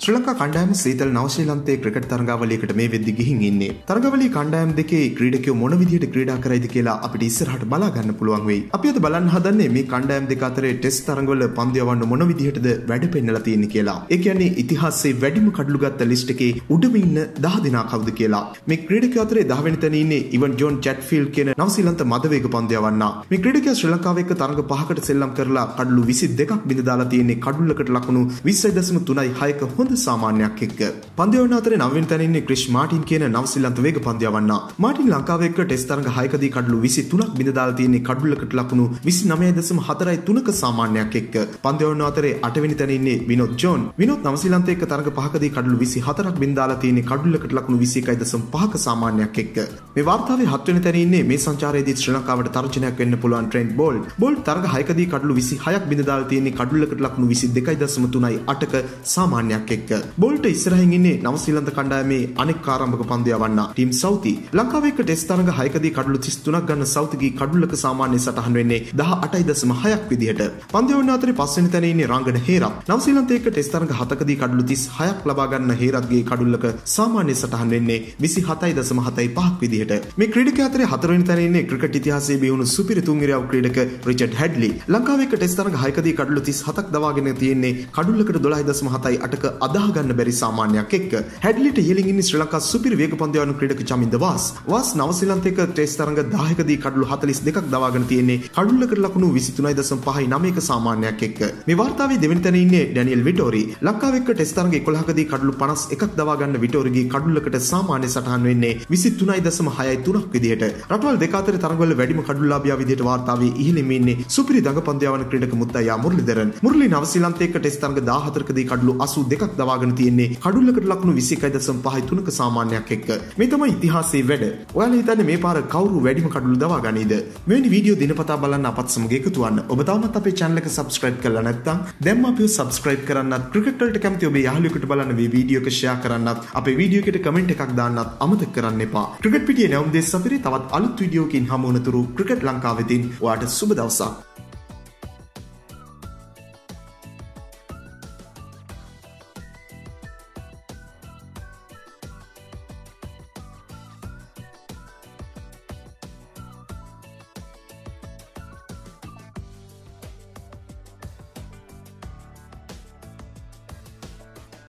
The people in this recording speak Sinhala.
ශ්‍රී ලංකා කණ්ඩායම සීතල නව ශ්‍රීලන්තයේ ක්‍රිකට් තරඟාවලියකට මේ වෙද්දි ගිහින් ඉන්නේ. තරඟාවලියේ කණ්ඩායම් දෙකේ ක්‍රීඩකයෝ මොන විදිහට ක්‍රීඩා කරයිද කියලා අපිට ඉස්සරහට බලා ගන්න පුළුවන් වෙයි. අපි අද බලන්න හදන්නේ මේ කණ්ඩායම් දෙක අතරේ ටෙස්ට් තරඟවල පන්දු යවන්න මොන විදිහටද වැඩ පෙන්නලා තියෙන්නේ කියලා. ඒ කියන්නේ ඉතිහාසයේ වැඩිම කඩළු ගත්ත ලිස්ට් එකේ උඩම ඉන්න 10 දෙනා කවුද කියලා. මේ ක්‍රීඩකයෝ අතරේ 10 වෙනි තැන ඉන්නේ ඉවන් ජෝන් චැට්ෆීල්ඩ් කියන නව ශ්‍රීලන්ත මදවේග පන්දු යවන්නා. මේ ක්‍රීඩකයා ශ්‍රී ලංකාව එක්ක තරඟ 5කට සෙල්ලම් කරලා කඩළු 22ක් බිඳ දාලා තියෙන්නේ කඩුල්ලකට ලකුණු 20.36ක හොඳ සාමාන්‍යයක් එක්ක. පන්දු යවන අතරේ 9 වෙනි තැන ඉන්නේ ක්‍රිෂ් මාටින් කියන නව ශ්‍රීලන්ත වේග පන්දු යවන්නා. මාටින් ලංකාව එක්ක ටෙස්ට් තරඟ 6කදී කඩළු 23ක් බිඳ දාලා තියෙන්නේ කඩුල්ලකට ලකුණු 29.43ක සාමාන්‍යයක් එක්ක. පන්දු යවන අතරේ 8 වෙනි තැන ඉන්නේ විනෝද් ජෝන්. විනෝද් නව ශ්‍රීලන්ත එක්ක තරඟ 5කදී කඩළු 24ක් බිඳ දාලා තියෙන්නේ කඩුල්ලකට ලකුණු 21.5ක සාමාන්‍යයක් එක්ක. මේ වාර්තාවේ 7 වෙනි තැන ඉන්නේ මේ සංචාරයේදී ශ්‍රී ලංකාවට තර්ජනයක් වෙන්න පුළුවන් ට්‍රෙන්ට් බෝල්ට්. බෝල්ට් තරඟ 6කදී කඩළු 26ක් බිඳ දාලා තියෙන්නේ කඩුල්ලකට ලකුණු 22.38ක සාමාන්‍යයක් එක්ක. බෝල්ට් ඉස්සරහින් ඉන්නේ නව ශ්‍රීලන්ත කණ්ඩායමේ අනෙක් ආරම්භක පන්දු යවන්නා ටීම් සෞති. ලංකාව එක්ක ටෙස්ට් තරඟ 6කදී කඩළු 33ක් ගන්න සෞතිගේ කඩුල්ලක සාමාන්‍ය සටහන් වෙන්නේ 18.6ක් විදිහට. පන්දු යවන අතරේ 5 වෙනි තැන ඉන්නේ රංගන හේරත්. නව ශ්‍රීලන්ත එක්ක ටෙස්ට් තරඟ 7කදී කඩළු 36ක් ලබා ගන්න හේරත්ගේ කඩුල්ලක සාමාන්‍ය සටහන් වෙන්නේ 27.75ක් විදිහට. මේ ක්‍රීඩකයා අතරේ 4 වෙනි තැන ඉන්නේ ක්‍රිකට් ඉතිහාසයේ බිහිවුණු සුපිරි තුන්වෙනි ක්‍රීඩක රිචඩ් හැඩ්ලි. ලංකාව එක්ක ටෙස්ට් තරඟ 6කදී කඩළු 37ක් දවාගෙන තියෙන්නේ කඩුල්ලකට 12.78ක අදාහ ගන්න බැරි සාමාන්‍යයක් එක්ක. හැඩ්ලිට ඉහළින් ඉන්නේ ශ්‍රී ලංකා සුපිරි වේග පන්දු යවන ක්‍රීඩක චමින්ද වාස්. වාස් නව ශ්‍රීලන්ත එක්ක ටෙස්ට් තරඟ 10කදී කඩළු 42ක් දවාගෙන තියෙන්නේ කඩුල්ලකට ලකුණු 23.59ක සාමාන්‍යයක් එක්ක. මේ වාර්තාවේ දෙවෙනි තැන ඉන්නේ ඩැනියල් විටෝරි. ලංකාව එක්ක ටෙස්ට් තරඟ 11කදී කඩළු 51ක් දවා ගන්න විටෝරිගේ කඩුල්ලකට සාමාන්‍ය සටහන් වෙන්නේ 23.63ක් විදිහට. රටවල් දෙක අතර තරඟවල වැඩිම කඩුල්ලාභියා විදිහට වාර්තාවේ ඉහළින් ඉන්නේ සුපිරි දඟ පන්දු යවන ක්‍රීඩක මුත්තයා මුරලිදරන්. මුරලි නව ශ්‍රීලන්ත එක්ක ටෙස්ට් තරඟ 14කදී කඩළු 82ක් දවාගෙන තියෙන්නේ කඩුල්ලකට ලකුණු 21.53ක සාමාන්‍යයක් එක්ක. මේ තමයි ඉතිහාසයේ වැඩ. ඔයාලා හිතන්නේ මේ පාර කවුරු වැඩිම කඩළු දවා ගනීද? මෙවැනි වීඩියෝ දිනපතා බලන්න අපත් සමග එකතු වන්න. ඔබ තාමත් අපේ channel එක subscribe කරලා නැත්නම් දැන්ම අපිව subscribe කරන්නත්, ක්‍රිකට් වලට කැමති ඔබේ යාළුවෙකුට බලන්න මේ වීඩියෝ එක share කරන්නත්, අපේ වීඩියෝ එකට comment එකක් දාන්නත් අමතක කරන්න එපා. ක්‍රිකට් පිටියේ නැවුම් දෙස් සපිරි තවත් අලුත් වීඩියෝකින් හමු වනතුරු ක්‍රිකට් ලංකාවෙදින් ඔයාට සුබ දවසක්.